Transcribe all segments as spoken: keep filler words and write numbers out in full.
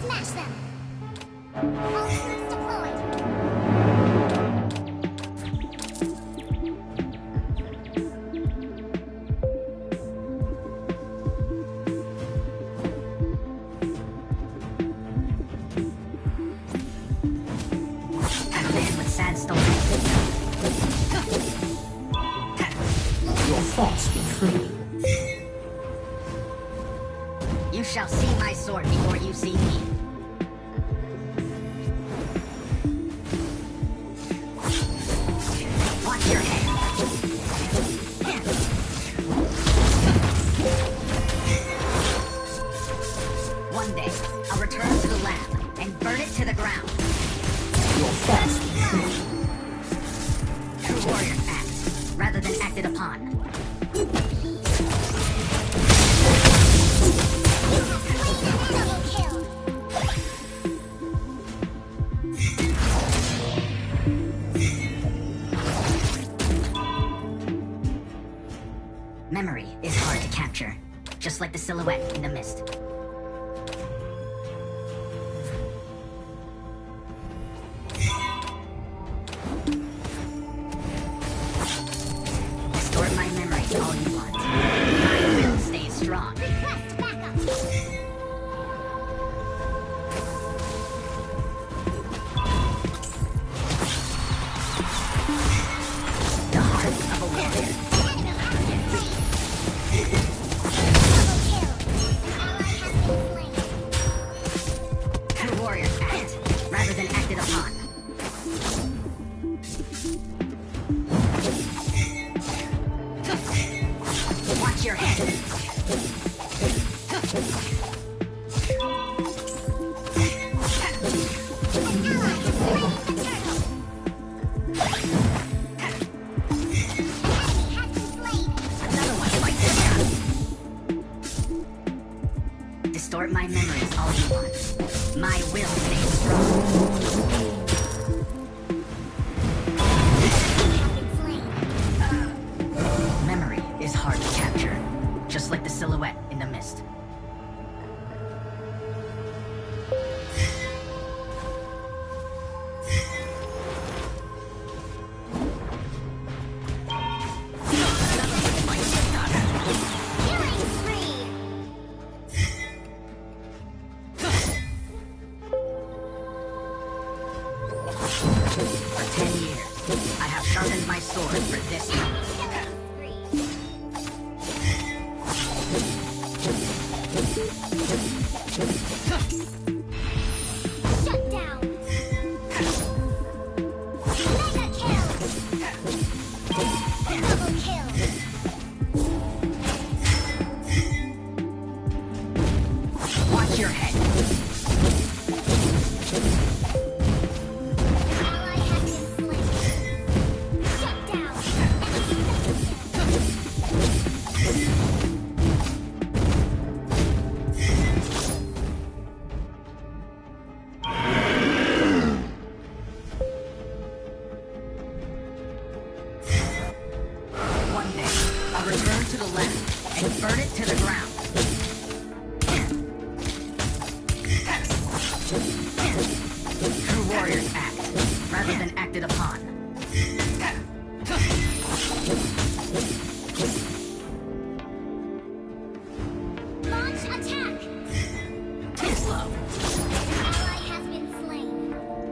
Smash them! All troops deployed! Your thoughts be free. You shall see my sword before you see me. Watch your head. One day, I'll return to the lab and burn it to the ground. Your thoughts be free. True warriors act, rather than acted upon. Double kill! Memory is hard to capture, just like the silhouette in the mist. Distort my memories all you want. My will stays strong. Request backup! The heart of a warrior. Enemy has been slain! Double kill! Ally has been slain! True warriors act, rather than acted upon. Watch your head. An ally has slain the turtle! Enemy has been slain! Another one fights this. Distort my memories all you want. My will stays strong. Enemy has been slain! Memory is hard to capture, just like the silhouette in the mist. Killing spree! For ten years, I have sharpened my sword for this moment. Killing spree! Shut down! Mega kill! Double kill! Watch your head. Ally has been slain! Shut down! One day, I'll return to the lab and burn it to the ground. True warriors act, rather than acted upon. Launch attack! Tislo. Ally has been slain.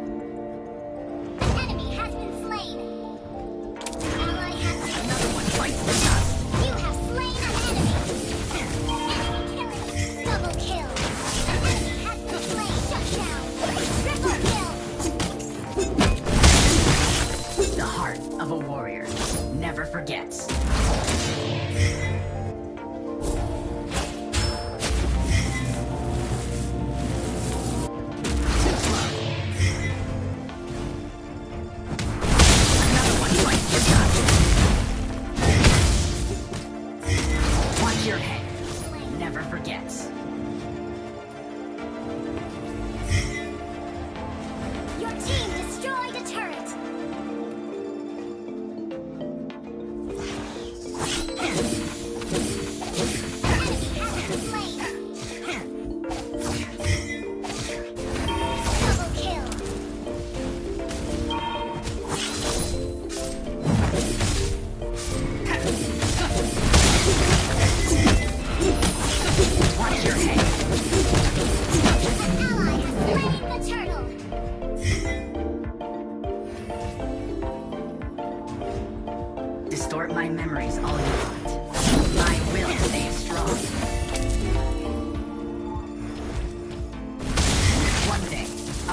An enemy has been slain. Ally has been Another one fights the dust. You have slain an enemy. Enemy killing. Double kill. An enemy has been slain. Shut down. Triple kill. The heart of a warrior never forgets.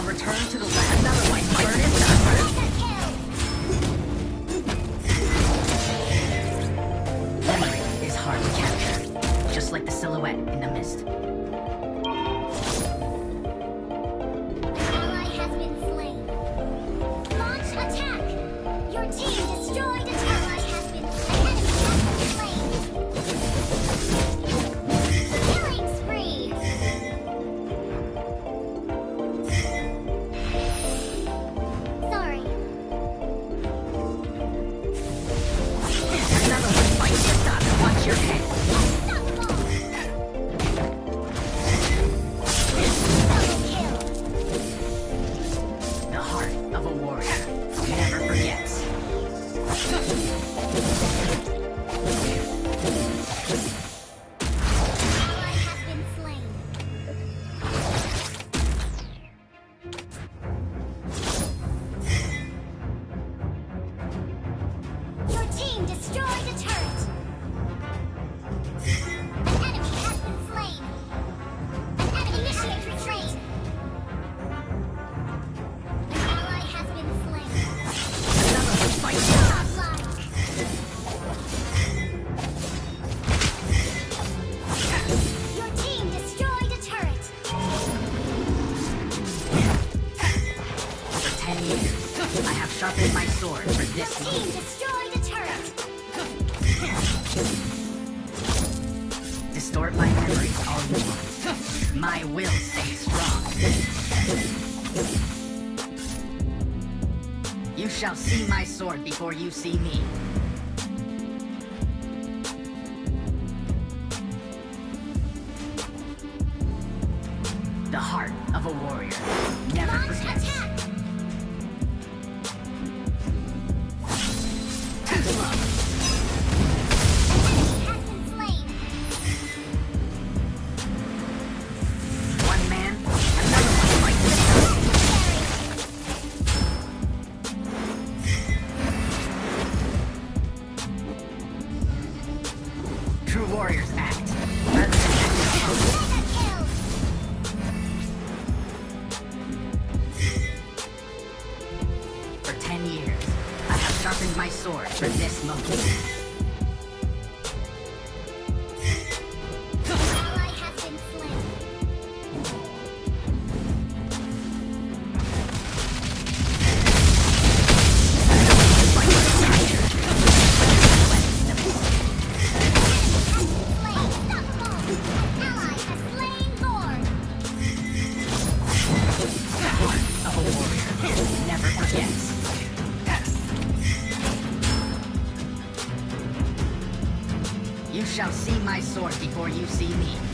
I'll return to the land, otherwise burn it down. Memory is hard to capture, just like the silhouette in the mist. An ally has been slain. Launch attack! Your team destroyed a ally has been slain. Enemy has been slain. Killing spree! Sorry. Another one bites your dust. Watch your head. Unstoppable! Double kill! The heart of a warrior never forgets. Ally has been slain. Your team destroyed a turret. An enemy has been slain. An enemy initiate retreat. An ally has been slain. Another one bites your dust. Godlike. Your team destroyed a turret. For ten years, I have sharpened my sword for Your this team moment. destroyed a turret. Distort my memories all you want. My will stays strong. You shall see my sword before you see me. The heart of a warrior never Launch forgets. attack. Too slow. An enemy has been slain. One man, another one bites the dust. True warriors act. Rather than act alone. Mega kill. For ten years, I have sharpened my sword for this moment. An ally has been slain. Ally has slain Lord. The heart of a warrior never forgets. You shall see my sword before you see me.